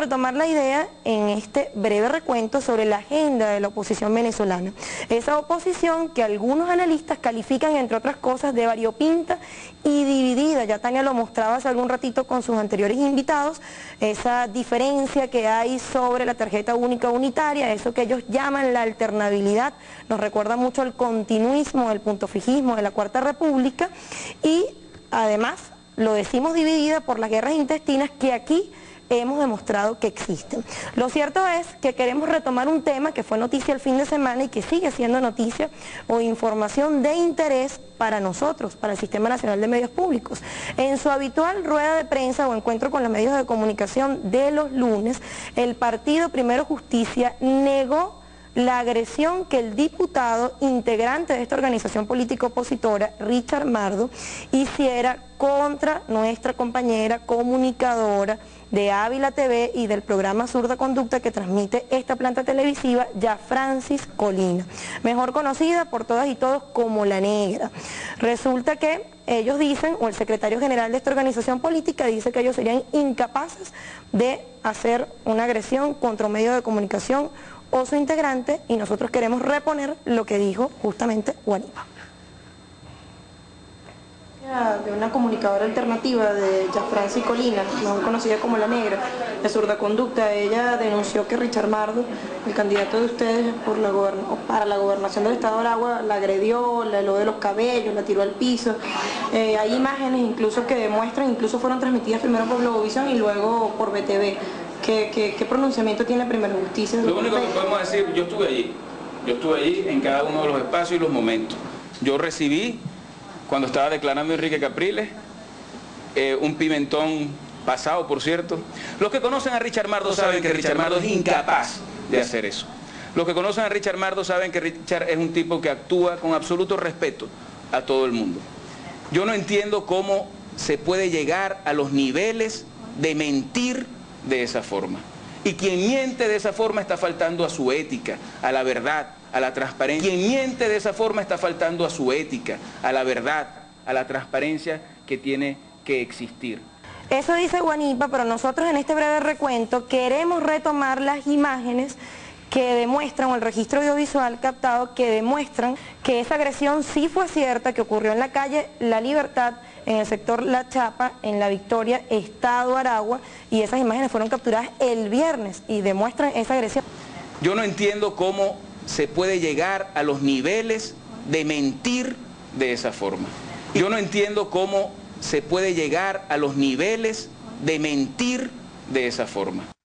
retomar la idea en este breve recuento sobre la agenda de la oposición venezolana. Esa oposición que algunos analistas califican, entre otras cosas, de variopinta y dividida. Ya Tania lo mostraba hace algún ratito con sus anteriores invitados, esa diferencia que hay sobre la tarjeta única unitaria, eso que ellos llaman la alternabilidad, nos recuerda mucho al continuismo, el punto fijismo de la Cuarta República, y además lo decimos dividida por las guerras intestinas que aquí hemos demostrado que existen. Lo cierto es que queremos retomar un tema que fue noticia el fin de semana y que sigue siendo noticia o información de interés para nosotros, para el Sistema Nacional de Medios Públicos. En su habitual rueda de prensa o encuentro con los medios de comunicación de los lunes, el partido Primero Justicia negó la agresión que el diputado integrante de esta organización política opositora, Richard Mardo, hiciera contra nuestra compañera comunicadora de Ávila TV y del programa Zurda Conducta que transmite esta planta televisiva, Yafrancis Colina, mejor conocida por todas y todos como La Negra. Resulta que ellos dicen, o el secretario general de esta organización política dice que ellos serían incapaces de hacer una agresión contra un medio de comunicación o su integrante, y nosotros queremos reponer lo que dijo justamente Guanipa. De una comunicadora alternativa de Yafrancis Colina, mejor conocida como La Negra, de Zurda Conducta, ella denunció que Richard Mardo, el candidato de ustedes para la gobernación del estado de Aragua, la agredió, la heló de los cabellos, la tiró al piso. Hay imágenes incluso que demuestran, incluso fueron transmitidas primero por Globovisión y luego por BTV. ¿Qué pronunciamiento tiene Primero Justicia? Lo único que podemos decir, yo estuve allí en cada uno de los espacios y los momentos. Yo recibí, cuando estaba declarando Enrique Capriles, un pimentón pasado, por cierto. Los que conocen a Richard Mardo saben que Richard Mardo es incapaz de hacer eso. Los que conocen a Richard Mardo saben que Richard es un tipo que actúa con absoluto respeto a todo el mundo. Yo no entiendo cómo se puede llegar a los niveles de mentir de esa forma. Y quien miente de esa forma está faltando a su ética, a la verdad, a la transparencia. Quien miente de esa forma está faltando a su ética, a la verdad, a la transparencia que tiene que existir. Eso dice Guanipa, pero nosotros en este breve recuento queremos retomar las imágenes que demuestran, o el registro audiovisual captado, que demuestran que esa agresión sí fue cierta, que ocurrió en la calle La Libertad, en el sector La Chapa, en La Victoria, Estado Aragua, y esas imágenes fueron capturadas el viernes y demuestran esa agresión. Yo no entiendo cómo se puede llegar a los niveles de mentir de esa forma. Yo no entiendo cómo se puede llegar a los niveles de mentir de esa forma.